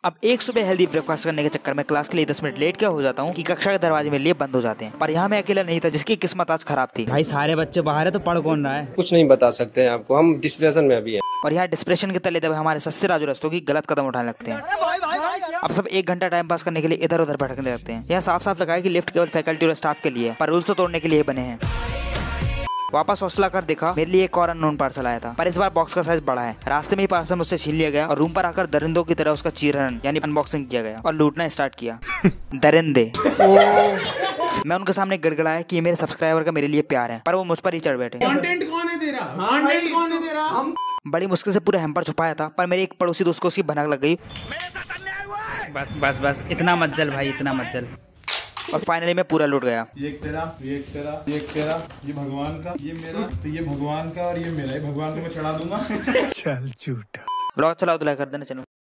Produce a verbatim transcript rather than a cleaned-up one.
अब एक सुबह हेल्दी ब्रेकफास्ट करने के चक्कर में क्लास के लिए दस मिनट लेट क्या हो जाता हूँ कि कक्षा के दरवाजे मेरे लिए बंद हो जाते हैं। पर यहाँ मैं अकेला नहीं था जिसकी किस्मत आज खराब थी। भाई सारे बच्चे बाहर है तो पढ़ कौन रहा है? कुछ नहीं बता सकते हैं आपको, हम डिप्रेशन में अभी हैं। और यहाँ डिप्रेशन के तले दबे हमारे सस्ते राजू रस्तों की गलत कदम उठाने लगते हैं। अब सब एक घंटा टाइम पास करने के लिए इधर उधर भटकने लगते हैं। यहाँ साफ साफ लगा है कि लिफ्ट केवल फैकल्टी और स्टाफ के लिए, पर रूल्स तो तोड़ने के लिए बने हैं। वापस हौसला कर देखा, मेरे लिए एक और अननोन पार्सल आया था, पर इस बार बॉक्स का साइज बड़ा है। रास्ते में ही पार्सल मुझसे छीन लिया गया और रूम पर आकर दरिंदों की तरह उसका चीरहरण यानी अनबॉक्सिंग किया गया और लूटना स्टार्ट किया। दरिंदे मैं उनके सामने गड़गड़ाया कि ये मेरे सब्सक्राइबर का मेरे लिए प्यार है, पर वो मुझ पर ही चढ़ बैठे। कंटेंट कौन है तेरा? कंटेंट कौन है तेरा? हम बड़ी मुश्किल से पूरा हैम्पर छुपाया था, पर मेरे एक पड़ोसी दोस्त को उसकी भनक लग गई। बस बस बस इतना मत जल भाई, इतना मत जल। और फाइनली मैं पूरा लूट गया। ये एक तेरा, ये एक तेरा, ये एक तेरा, ये भगवान का, ये मेरा, तो ये भगवान का और ये मेरा। ये भगवान को मैं चढ़ा दूंगा। चल झूठा। ब्लॉग चलाओ तो लाइक कर देना चैनल।